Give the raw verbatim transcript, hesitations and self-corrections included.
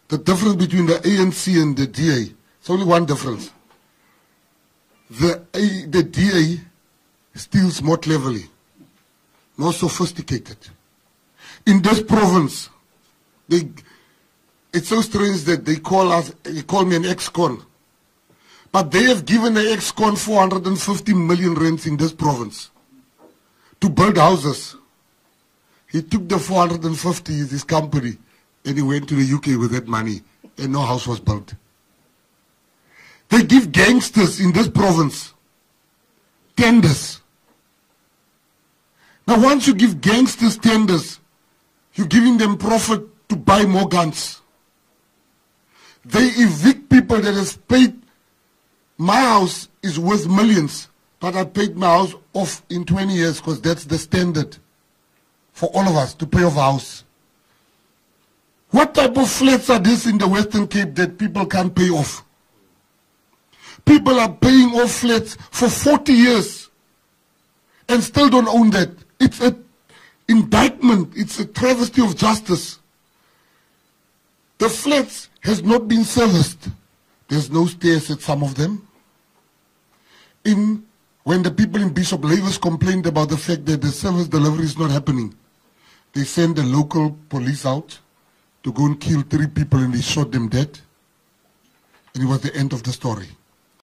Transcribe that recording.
the difference between the A N C and the D A, it's only one difference. The, A, the D A steals more cleverly, more sophisticated. In this province, they, it's so strange that they call us, they call me an ex-con. But they have given the ex-con four hundred fifty million rents in this province to build houses. He took the four hundred fifty, his company, and he went to the U K with that money, and no house was built. They give gangsters in this province tenders. Now once you give gangsters tenders, you're giving them profit to buy more guns. They evict people that has paid. My house is worth millions, but I paid my house off in twenty years because that's the standard for all of us to pay off a house. What type of flats are these in the Western Cape that people can't pay off? People are paying off flats for forty years and still don't own that. It's an indictment. It's a travesty of justice. The flats has not been serviced. There's no stairs at some of them. In, when the people in Bishop Lavis complained about the fact that the service delivery is not happening, they sent the local police out to go and kill three people and they shot them dead. And it was the end of the story.